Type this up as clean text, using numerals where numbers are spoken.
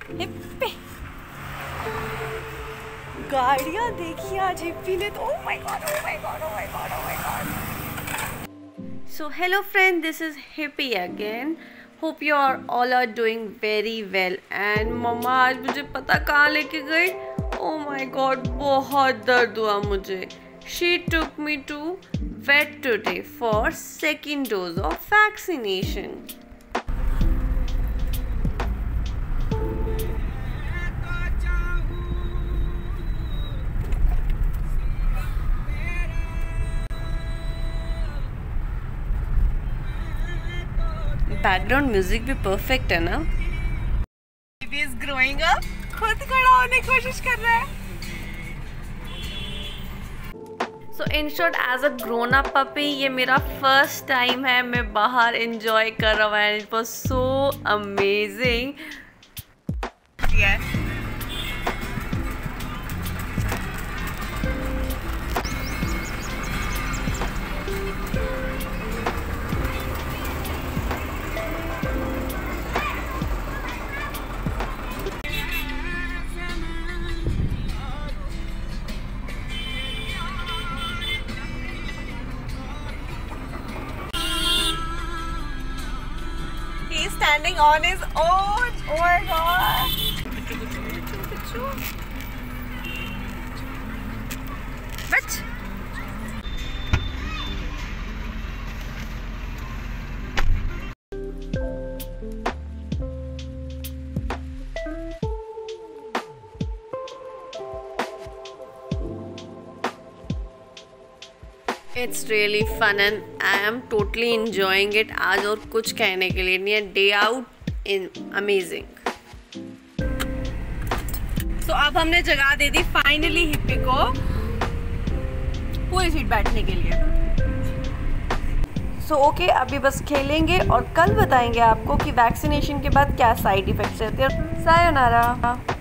Hippie गाड़ियाँ देखी आज हिप्पी ने तो। Oh my god, oh my god, oh my god, oh my god. So hello friend, this is Hippy again. Hope you are all are doing very well. And मम्मा आज मुझे पता कहाँ लेके गई? Oh my God, बहुत दर्द हुआ मुझे. She took me to vet today for second dose of vaccination. Background music भी परफेक्ट है ना। Hippy is growing up, खुद खड़ा होने की कोशिश कर रहा है। So in short, as a grown up puppy, ये मेरा first time है, मैं बाहर enjoy कर रहा हूँ and it was so amazing. Yeah. He's standing on his own. Oh my god. But it's really fun and I am totally enjoying it. आज और कुछ कहने के लिए नहीं है. Day out in amazing. So अब हमने जगह दे दी फाइनली हिप्पी को पूरी सीट बैठने के लिए. So ओके, अभी बस खेलेंगे और कल बताएंगे आपको कि वैक्सीनेशन के बाद क्या साइड इफेक्ट्स रहते हैं. सायोनारा.